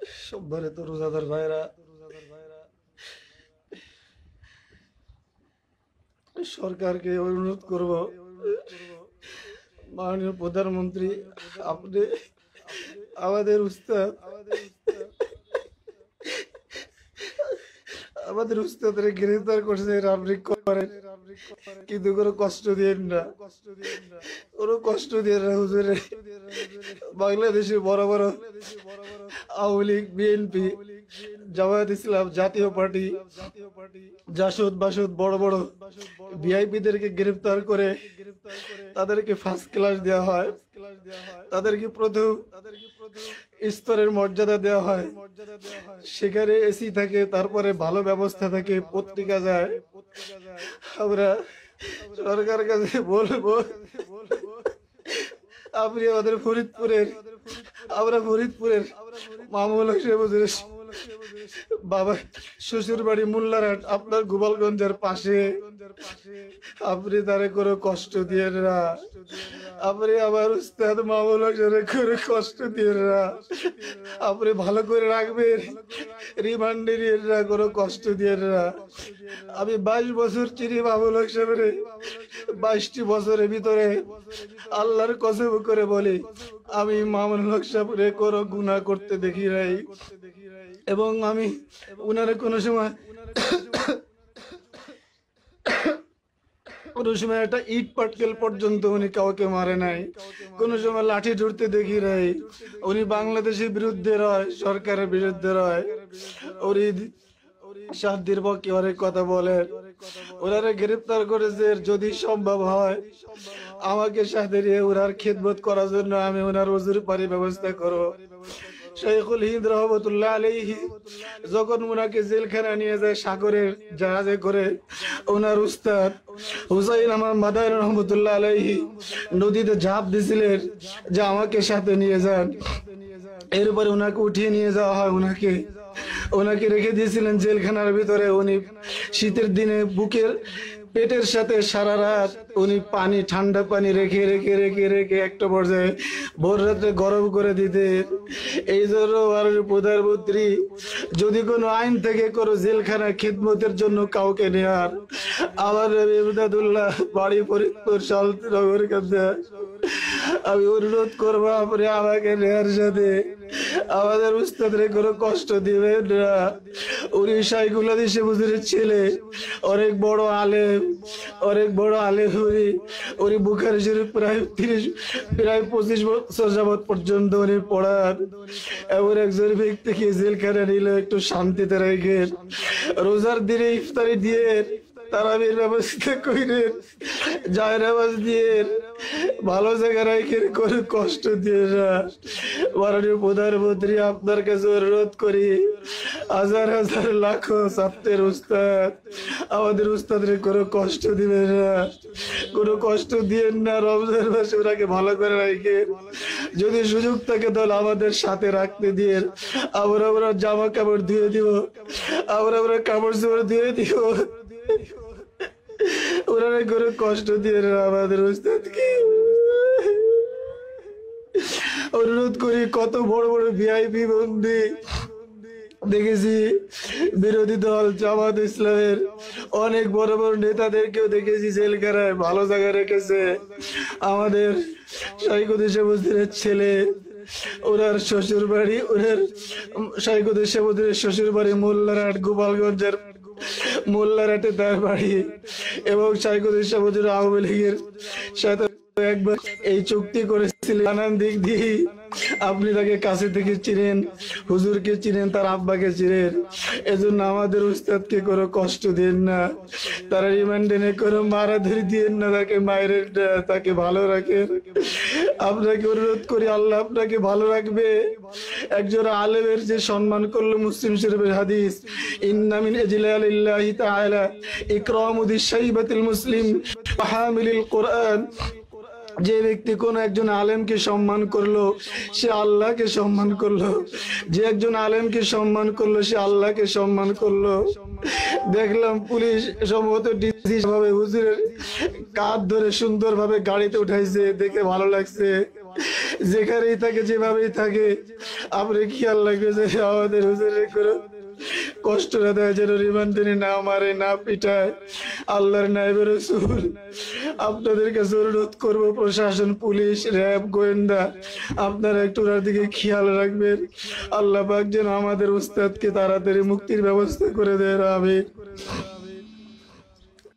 সম্মানিত রোজাদার ভাইরা, সরকারকে অনুরোধ করব, মাননীয় প্রধানমন্ত্রী, আপনি আমাদের উস্তাদ উস্তাদের গ্রেফতার করছেন, আপনি করেন, কিন্তু কোনো কষ্ট দিয়েন না, কোনো কষ্ট দিয়েন না হুজুরে। বাংলাদেশে বড় বড় আওয়ামী লীগ, বিএনপি, জামায়াত ইসলাম, জাতীয় পার্টি, জাসদ বাসদ বড় বড় ভিআইপিদেরকে গ্রেফতার করে তাদেরকে ফার্স্ট ক্লাস দেওয়া হয়, তাদেরকে প্রথম স্তরের মর্যাদা দেওয়া হয়, সেখানে এসি থাকে, তারপরে ভালো ব্যবস্থা থাকে, পত্রিকা যায়। আমরা সরকার কাছে বলবো, আপনি আমাদের ফরিদপুরের মামুল হোসেন বাবা শ্বশুর বাড়ি মোল্লারহাট, আপনার গোপালগঞ্জের পাশে, আপনি তারে কোনো কষ্ট দিয়ে না, আপনি আমার উস্তাদ মামুল হোসেনের কোনো কষ্ট দিয়ে না, আপনি ভালো করে রাখবেন, রিমান্ডে নিয়ে না, কোনো কষ্ট দিয়ে না। আমি 22 বছর চিনি মামুল হোসেনের, 22টি বছরের ভিতরে আল্লাহর কসম করে বলি, আমি মামুল হোসেনের কোনো গুনাহ করতে দেখি নাই, এবং আমি উনারে কোনো সময় একটা ইট পাটকেল পর্যন্ত উনি কাউকে মারে নাই, কোন সময় লাঠি ধরতে দেখি নাই। উনি বাংলাদেশের বিরুদ্ধে রয়, সরকারের বিরুদ্ধে রয়, উনি শান্তির পক্ষে অনেক কথা বলেন। ওনারা গ্রেফতার করেছে, যদি সম্ভব হয় আমাকে সাথে নিয়ে ওনার খেদমত করার জন্য আমি ওনার হুজুর পারি ব্যবস্থা করব। শাইখুল হিন্দ রহমতুল্লাহ আলাইহি যখন ওনাকে জেলখানা নিয়ে যায় সাগরের জাহাজে করে, ওনার উস্তাদ হুসাইন আমার মাদানী রহমতুল্লাহ আলাইহি নদীতে ঝাঁপ দিছিলেন যে আমাকে সাথে নিয়ে যান। এরপরে ওনাকে উঠিয়ে নিয়ে যাওয়া হয়, ওনাকে রেখে দিয়েছিলেন জেলখানার ভিতরে। উনি শীতের দিনে বুকের পেটের সাথে সারা রাত উনি পানি, ঠান্ডা পানি রেখে রেখে রেখে রেখে একটা পর্যায়ে ভোর রাত্রে গরম করে দিতেন। এই জন্য প্রধানমন্ত্রী যদি কোনো আইন থেকে কোনো জেলখানা খিদমতের জন্য কাউকে নেয়ার, আমার ইমদাদুল্লাহ বাড়ি ফরিদপুর শান্তিনগর কাছে আমি অনুরোধ করবো, আপনি আমাকে নেয়ার সাথে আমাদের উস্তাদের কোনো কষ্ট দিবেন না। উনি শাইখুল হাদিস হুজুরের ছেলে, অনেক বড় আলেম, উনি বুখারী শরীফ প্রায় 25 বছর যাবৎ পর্যন্ত উনি পড়ান। এমন একজন ব্যক্তিকে জেলখানা নিলে একটু শান্তিতে রাখেন, রোজার দিনে ইফতারি দিয়ে, তারাবির ব্যবস্থা করেন, জায়নামাজ দিয়ে, ভালো জায়গায় রেখে কোনো কষ্ট দিয়ে না। মাননীয় প্রধানমন্ত্রী, আপনার কাছে অনুরোধ করি, হাজার হাজার লাখো ছাত্রের উস্তাদ, আমাদের উস্তাদের কোনো কষ্ট দিবে না, কোনো কষ্ট দিয়েন না। রমজান মাসে ওনাকে ভালো করে রাখেন, যদি সুযোগ থাকে তাহলে আমাদের সাথে রাখতে দিয়ে আমরা জামা কাপড় ধুয়ে দিব, আমরা কাপড় চোপড় ধুয়ে দিব, ওনারা কোনো কষ্ট দিয়ে না আমাদের উস্তাদকে। অনুরোধ করি, কত বড় বড় ভিআইপি বন্দী দেখেছি, বিরোধী দল জামাত ইসলামের অনেক বড় বড় নেতাদেরকেও দেখেছি জেলখানায়, ভালো জায়গায় রেখেছে। আমাদের শাইখুল হাদিস ছেলে, ওনার শ্বশুর বাড়ি, ওনার শাইখুল হাদিস শ্বশুর বাড়ি মোল্লারহাট, গোপালগঞ্জের মোল্লারহাটে তার বাড়ি, এবং শাইখুল হাদিস আওয়ামী লীগের সাথে একবার এই চুক্তি করেছিলেন। নানান দিক দিয়ে আপনি তাকে কাছে থেকে চিনেন, হুজুরকে চিনেন, তার আব্বাকে চিনেন। এজন্য আমাদের উস্তাদকে কোনো কষ্ট দেন না, তারা রিমান্ডে নিয়ে কোনো মারাধরি দিয়েন না, তাকে মায়ের, তাকে ভালো রাখেন। আপনাকে অনুরোধ করি, আল্লাহ আপনাকে ভালো রাখবে। একজন আলেমের যে সম্মান করলো, মুসলিম শরীফের হাদিস, ইন্না মিন ইজলালিল্লাহি তাআলা ইকরামু দিশ-শাইবাতিল মুসলিম ওয়া হামিলিল কুরআন। যে ব্যক্তি কোন একজন আলেমকে সম্মান করলো, সে আল্লাহকে সম্মান করলো। যে একজন আলেমকে সম্মান করলো, সে আল্লাহকে সম্মান করলো। দেখলাম পুলিশ সম্ভবত ডিসি ভাবে হুজুরের কাঁধ ধরে সুন্দরভাবে গাড়িতে উঠাইছে, দেখে ভালো লাগছে। যেখানেই থাকে যেভাবেই থাকে আপনি খেয়াল রাখবে যে আমাদের হুজুরের কোনো কষ্ট না দেয়, যেন রিমান্ড তিনি না মারে না পিটায়। আল্লাহর নায়েবে রাসূল, আপনাদের কাছে অনুরোধ করবো, প্রশাসন, পুলিশ, র্যাব, গোয়েন্দা, আপনারা একটু ওনার দিকে খেয়াল রাখবেন। আল্লাহ পাক যেন আমাদের উস্তাদকে তাড়াতাড়ি মুক্তির ব্যবস্থা করে দেয়। আমিন।